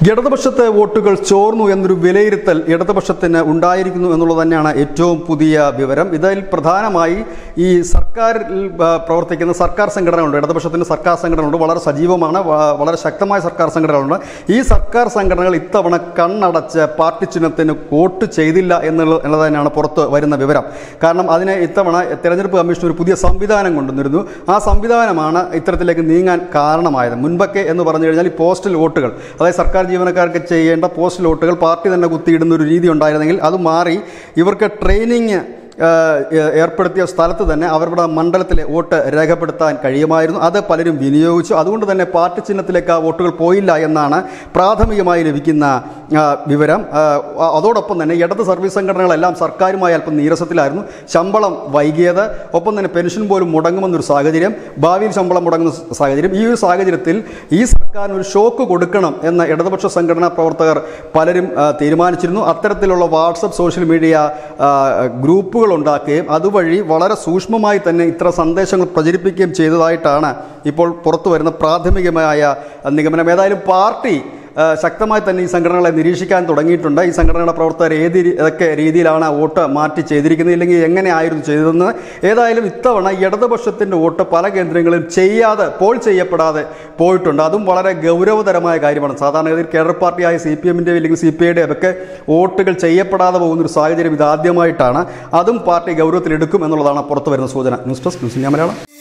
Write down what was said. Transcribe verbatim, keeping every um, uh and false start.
ഇടതുപക്ഷത്തെ വോട്ടുകൾ ചോർന്നു എന്നൊരു വിലയിരുത്തൽ ഇടതുപക്ഷത്തിന് ഉണ്ടായിരിക്കുന്നു എന്നുള്ളത് തന്നെയാണ് ഏറ്റവും പുതിയ വിവരം. ഇതിൽ പ്രധാനമായി ഈ സർക്കാരിൽ പ്രവർത്തിക്കുന്ന സർക്കാർ സംഘടനകളുണ്ട്. ഇടതുപക്ഷത്തിന് സർക്കാർ സംഘടനകളുണ്ട്, വളരെ സജീവമാണ്, വളരെ ശക്തമായ സർക്കാർ സംഘടനകളുണ്ട്. ഈ സർക്കാർ സംഘടനകൾ ഇത്തവണ കണ്ണടച്ച് പാർട്ടി ചിഹ്നത്തിന് വോട്ട് ചെയ്തില്ല എന്നുള്ളത് എന്നുള്ളത് തന്നെയാണ് പുറത്ത് വരുന്ന വിവരം. കാരണം അതിന് ഇത്തവണ തെരഞ്ഞെടുപ്പ് കമ്മീഷൻ ഒരു പുതിയ സംവിധാനം കൊണ്ടുവന്നിരുന്നു. ആ സംവിധാനമാണ് ഇത്തരത്തിലേക്ക് നീങ്ങാൻ കാരണമായത്. മുൻപൊക്കെ എന്ന് പറഞ്ഞു കഴിഞ്ഞാൽ ഈ പോസ്റ്റൽ വോട്ടുകൾ, അതായത് സർക്കാർ ജീവനക്കാർക്ക് ചെയ്യേണ്ട പോസ്റ്റൽ വോട്ടുകൾ പാർട്ടി തന്നെ കുത്തിയിടുന്ന ഒരു രീതി ഉണ്ടായിരുന്നെങ്കിൽ അത് മാറി ഇവർക്ക് ട്രെയിനിങ് ഏർപ്പെടുത്തിയ സ്ഥലത്ത് തന്നെ അവരുടെ മണ്ഡലത്തിലെ വോട്ട് രേഖപ്പെടുത്താൻ കഴിയുമായിരുന്നു. അത് പലരും വിനിയോഗിച്ചു. അതുകൊണ്ട് തന്നെ പാർട്ടി ചിഹ്നത്തിലേക്ക് ആ വോട്ടുകൾ പോയില്ല എന്നാണ് പ്രാഥമികമായി ലഭിക്കുന്ന വിവരം. അതോടൊപ്പം തന്നെ ഇടത് സർവീസ് സംഘടനകളെല്ലാം സർക്കാരുമായി അല്പം നീരസത്തിലായിരുന്നു. ശമ്പളം വൈകിയത്, ഒപ്പം തന്നെ പെൻഷൻ പോലും മുടങ്ങുമെന്നൊരു സാഹചര്യം, ഭാവിയിൽ ശമ്പളം മുടങ്ങുന്ന സാഹചര്യം. ഈ ഒരു സാഹചര്യത്തിൽ ഈ സർക്കാരിന് ഒരു ഷോക്ക് കൊടുക്കണം എന്ന ഇടതുപക്ഷ സംഘടനാ പ്രവർത്തകർ പലരും തീരുമാനിച്ചിരുന്നു. അത്തരത്തിലുള്ള വാട്സപ്പ് സോഷ്യൽ മീഡിയ ഗ്രൂപ്പുകൾ ഉണ്ടാക്കുകയും അതുവഴി വളരെ സൂക്ഷ്മമായി തന്നെ ഇത്ര സന്ദേശങ്ങൾ പ്രചരിപ്പിക്കുകയും ചെയ്തതായിട്ടാണ് ഇപ്പോൾ പുറത്തു വരുന്ന പ്രാഥമികമായ നിഗമനം. ഏതായാലും പാർട്ടി ശക്തമായി തന്നെ ഈ സംഘടനകളെ നിരീക്ഷിക്കാൻ തുടങ്ങിയിട്ടുണ്ട്. ഈ സംഘടനയുടെ പ്രവർത്തകർ ഏത് ഏതൊക്കെ രീതിയിലാണ് വോട്ട് മാറ്റി ചെയ്തിരിക്കുന്നത്, ഇല്ലെങ്കിൽ എങ്ങനെയായിരുന്നു ചെയ്തതെന്ന്. ഏതായാലും ഇത്തവണ ഇടതുപക്ഷത്തിൻ്റെ വോട്ട് പല കേന്ദ്രങ്ങളിലും ചെയ്യാതെ, പോൾ ചെയ്യപ്പെടാതെ പോയിട്ടുണ്ട്. അതും വളരെ ഗൗരവതരമായ കാര്യമാണ്. സാധാരണഗതിയിൽ കേഡർ പാർട്ടിയായ സി പി എമ്മിൻ്റെയോ അല്ലെങ്കിൽ സി പി ഐയുടെ ഒക്കെ വോട്ടുകൾ ചെയ്യപ്പെടാതെ പോകുന്നൊരു സാഹചര്യം ഇതാദ്യമായിട്ടാണ്. അതും പാർട്ടി ഗൗരവത്തിലെടുക്കും എന്നുള്ളതാണ് പുറത്തു വരുന്ന സൂചന. News desk news India Malayalam.